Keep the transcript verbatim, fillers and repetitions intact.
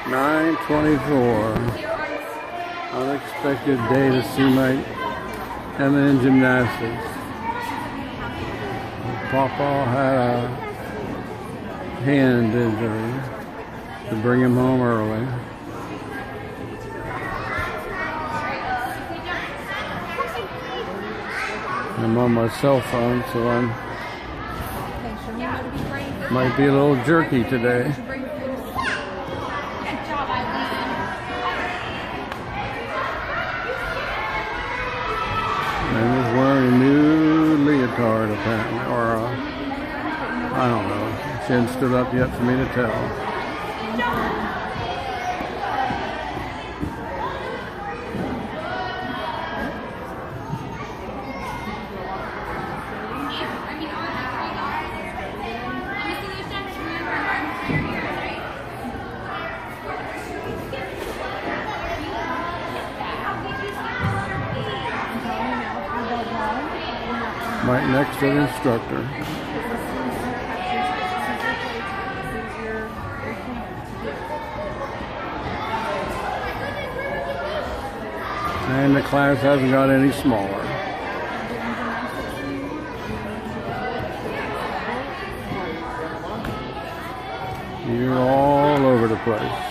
nine twenty-four. Unexpected day to see my Emma in gymnastics. Papa had a hand injury to bring him home early. I'm on my cell phone, so I'm might be a little jerky today. And he's wearing a new leotard apparently, or uh, I don't know. She hadn't stood up yet for me to tell. Right next to the instructor. And the class hasn't got any smaller. You're all over the place.